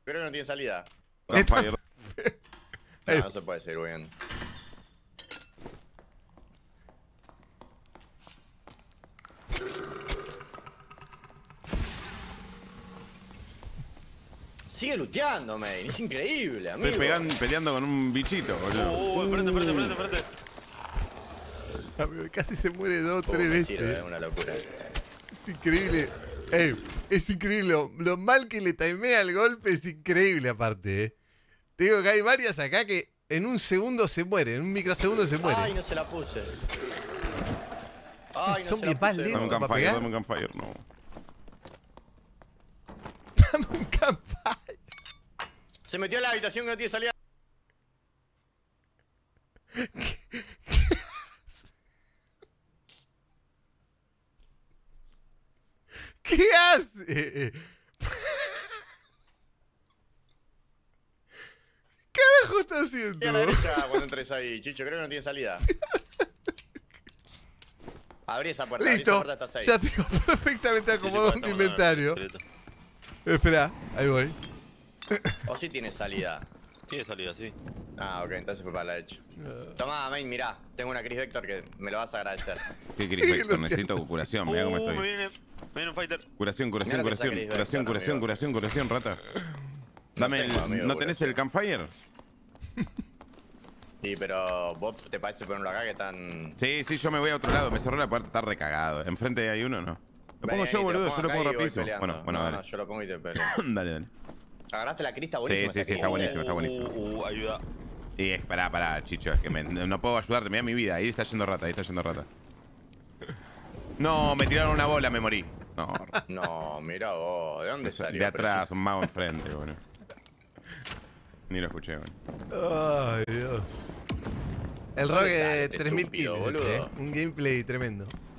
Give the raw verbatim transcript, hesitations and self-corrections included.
creo que no tiene salida. Campfire. No, no se puede seguir huyendo. Sigue luteando, man. Es increíble, amigo. Estoy pegan, peleando con un bichito, boludo. Uh, enfrente, enfrente, enfrente, enfrente. Amigo, casi se muere dos o Uh, tres me veces. sirve, es una locura. Es increíble. Ey, es increíble. Lo, lo mal que le timea el golpe es increíble, aparte. Eh. Te digo que hay varias acá que en un segundo se mueren. En un microsegundo se mueren. Ay, no se la puse. Ay, no Son se la bien más puse. Dame un lentos. ¿Va a campfire, pegar? dame un campfire, no. Dame un campfire. Se metió en la habitación que no tiene salida. ¿Qué hace? ¿Qué carajo está haciendo? Y a la derecha cuando entres ahí, Chicho, creo que no tiene salida. Abrí esa puerta, abrí esa Listo. puerta hasta seis. Ya tengo perfectamente acomodado Sí, sí, mi estamos inventario. en el secreto. Espera, ahí voy. O sí tiene salida. Tiene salida, sí. Ah, ok, entonces fue para la derecha. Tomá, main, mirá. Tengo una Chris Vector que me lo vas a agradecer. ¿Qué querés, Vector? Necesito curación, mirá cómo Uh, me estoy. viene, me viene un fighter. Curación, curación, Mirá lo que curación, saqué, curación, Vector, curación, amigo. curación, curación, rata. No Dame tengo, el. amigo, ¿No tenés curación. el campfire? Sí, pero vos te parece ponerlo acá que tan... Sí, sí, yo me voy a otro lado, me cerró la puerta, está recagado. Enfrente hay uno, ¿no? Lo pongo yo, boludo, yo lo pongo rapidísimo. Bueno, bueno, no, dale. No, yo lo pongo y te peleo. Dale, dale. Agarraste la crista Sí, buenísima. sí, esa sí, está Chris. buenísimo, está buenísimo. Uh, uh, ayuda. Y es, pará, pará, Chicho, es que me- no puedo ayudarte, mira mi vida, ahí está yendo rata, ahí está yendo rata. No, me tiraron una bola, me morí. No, No, mira vos, ¿de dónde salió? de Pero atrás, un mago enfrente, boludo. Ni lo escuché, boludo. Ay, Dios. El ¿Dónde rock sale de este tres mil estúpido, kills. boludo? eh. Un gameplay tremendo.